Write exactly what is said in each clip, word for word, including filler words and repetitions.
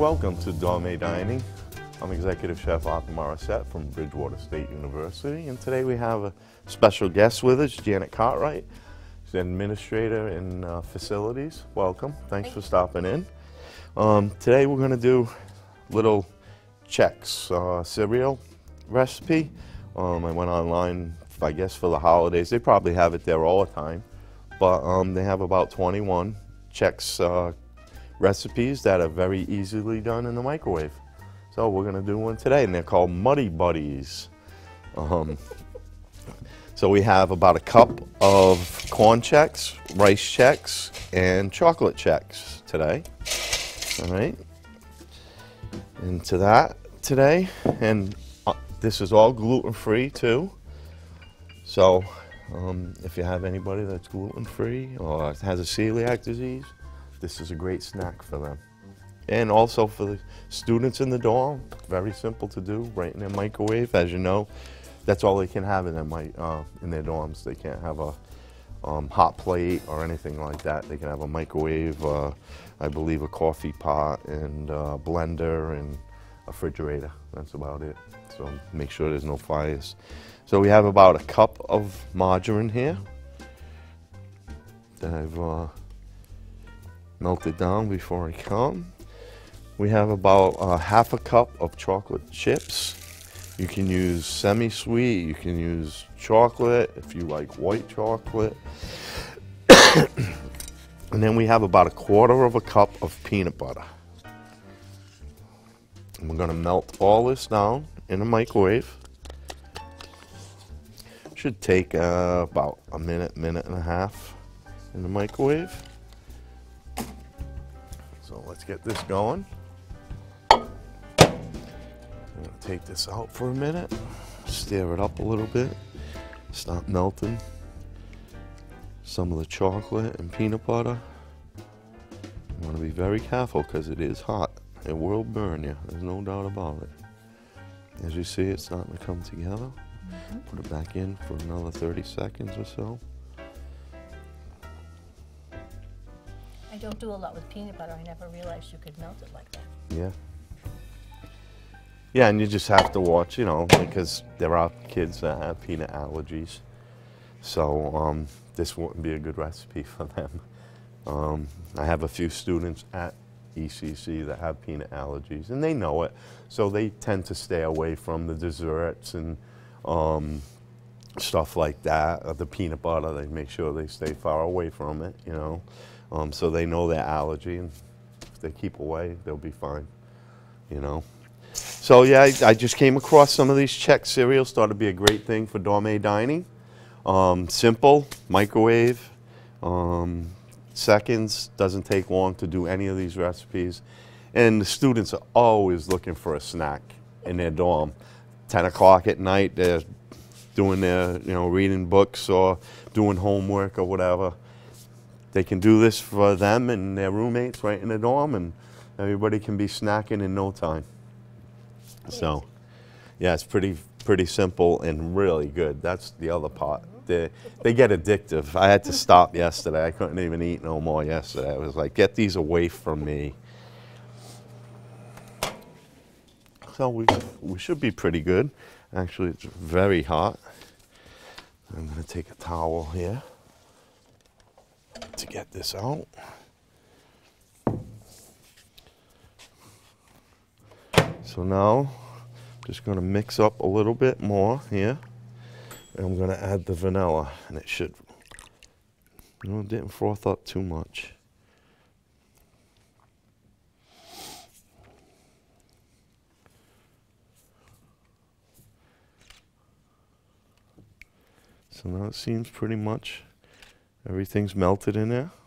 welcome to Dormet Dining. I'm Executive Chef Arthur Morissette from Bridgewater State University, and today we have a special guest with us, Janet Cartwright. She's an administrator in uh, facilities. Welcome. Thanks for stopping in. Um, today we're going to do little Chex uh, cereal recipe. Um, I went online, I guess, for the holidays. They probably have it there all the time, but um, they have about twenty-one Chex uh, recipes that are very easily done in the microwave. So we're going to do one today, and they're called Muddy Buddies. Um, so we have about a cup of corn Chex, rice Chex, and chocolate Chex today. All right. And to that today, and uh, this is all gluten-free too. So um, if you have anybody that's gluten-free or has a celiac disease, this is a great snack for them. And also for the students in the dorm, very simple to do, right in their microwave. As you know, that's all they can have in their, mi uh, in their dorms. They can't have a um, hot plate or anything like that. They can have a microwave, uh, I believe a coffee pot, and a blender, and a refrigerator. That's about it. So make sure there's no fires. So we have about a cup of margarine here that I've uh, melted down before I come. We have about uh, half a cup of chocolate chips. You can use semi-sweet, you can use chocolate if you like white chocolate. And then we have about a quarter of a cup of peanut butter. And we're gonna melt all this down in a microwave. Should take uh, about a minute, minute and a half in the microwave. So let's get this going. I'm going to take this out for a minute, stir it up a little bit, stop melting some of the chocolate and peanut butter. You want to be very careful because it is hot. It will burn you, there's no doubt about it. As you see, it's starting to come together. Mm-hmm. Put it back in for another thirty seconds or so. I don't do a lot with peanut butter. I never realized you could melt it like that. Yeah. Yeah, and you just have to watch, you know, because there are kids that have peanut allergies. So um, this wouldn't be a good recipe for them. Um, I have a few students at E C C that have peanut allergies, and they know it. So they tend to stay away from the desserts and um, stuff like that. Uh, the peanut butter, they make sure they stay far away from it, you know. Um, so they know their allergy, and if they keep away, they'll be fine, you know. So yeah, I, I just came across some of these Chex cereals. Thought it'd be a great thing for Dormet dining. Um, simple, microwave, um, seconds, doesn't take long to do any of these recipes. And the students are always looking for a snack in their dorm. ten o'clock at night, they're doing their, you know, reading books or doing homework or whatever. They can do this for them and their roommates right in the dorm, and everybody can be snacking in no time. So, yeah, it's pretty pretty simple and really good. That's the other part. They, they get addictive. I had to stop yesterday. I couldn't even eat no more yesterday. I was like, get these away from me. So we, we should be pretty good. Actually, it's very hot. I'm going to take a towel here to get this out. So now I'm just going to mix up a little bit more here, and I'm going to add the vanilla, and it should, you know, it didn't froth up too much. So now it seems pretty much everything's melted in there.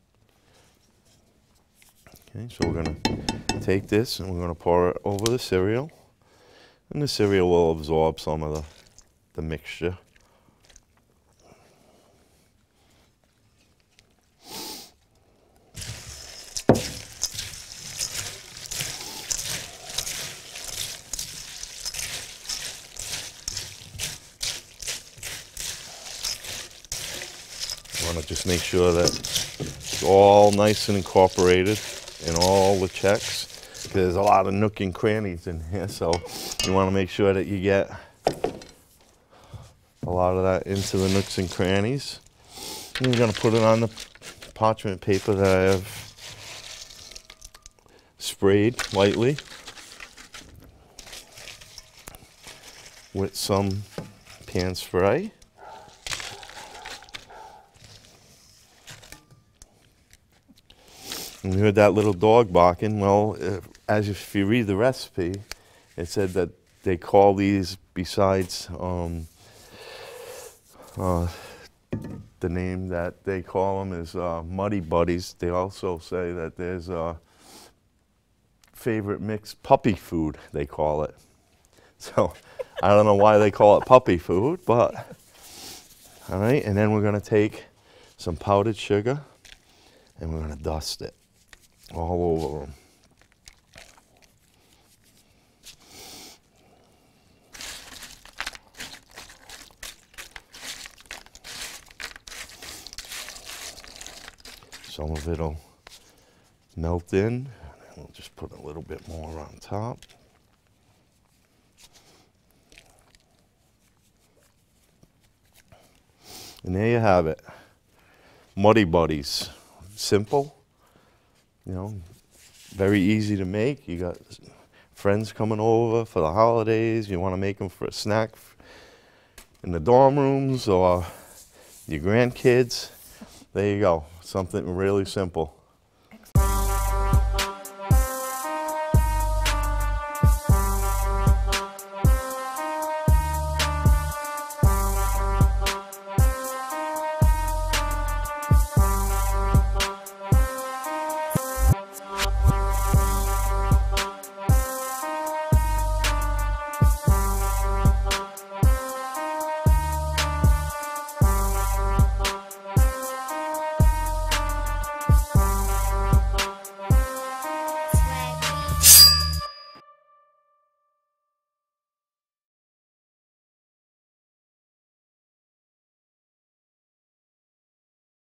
Okay, so we're going to take this and we're going to pour it over the cereal. And the cereal will absorb some of the, the mixture. want to just make sure that it's all nice and incorporated in all the Chex. There's a lot of nook and crannies in here, so you want to make sure that you get a lot of that into the nooks and crannies. And you're going to put it on the parchment paper that I have sprayed lightly with some pan spray. And you heard that little dog barking. Well, if, as if you read the recipe, it said that they call these, besides um, uh, the name that they call them is uh, Muddy Buddies, they also say that there's a favorite mixed puppy food, they call it. So I don't know why they call it puppy food, but all right. And then we're going to take some powdered sugar and we're going to dust it all over them. Some of it'll melt in, and we'll just put a little bit more on top. And there you have it. Muddy Buddies. Simple, you know, very easy to make. You got friends coming over for the holidays. You want to make them for a snack in the dorm rooms or your grandkids. There you go. Something really simple.